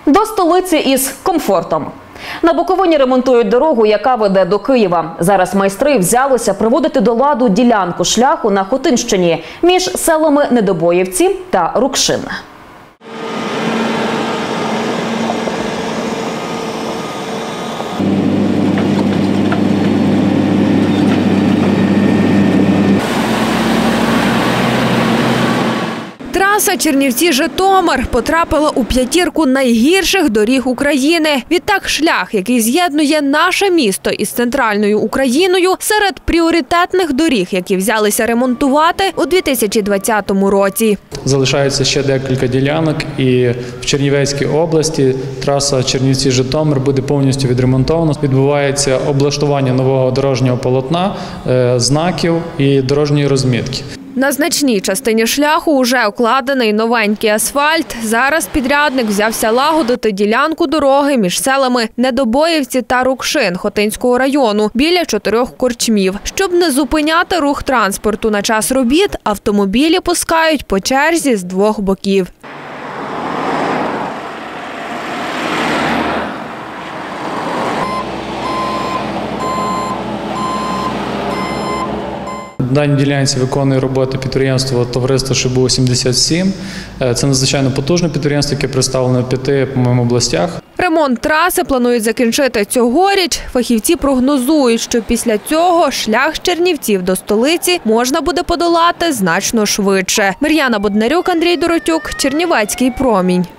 До столиці із комфортом. На Буковині ремонтують дорогу, яка веде до Києва. Зараз майстри взялися приводити до ладу ділянку шляху на Хотинщині між селами Недобоївці та Рукшин. Траса Чернівці-Житомир потрапила у п'ятірку найгірших доріг України. Відтак шлях, який з'єднує наше місто із центральною Україною, серед пріоритетних доріг, які взялися ремонтувати у 2020 році. Залишається ще декілька ділянок, і в Чернівецькій області траса Чернівці-Житомир буде повністю відремонтована. Відбувається облаштування нового дорожнього полотна, знаків і дорожньої розмітки. На значній частині шляху уже укладений новенький асфальт. Зараз підрядник взявся лагодити ділянку дороги між селами Недобоївці та Рукшин Хотинського району біля 4 корчмів. Щоб не зупиняти рух транспорту на час робіт, автомобілі пускають по черзі з 2 боків. На даній ділянці виконує роботи підприємство товариство ШБУ-77. Це надзвичайно потужне підприємство, яке представлено в 5, по-моєму, областях. Ремонт траси планують закінчити цьогоріч. Фахівці прогнозують, що після цього шлях з Чернівців до столиці можна буде подолати значно швидше. Мар'яна Боднарюк, Андрій Доротюк, Чернівецький промінь.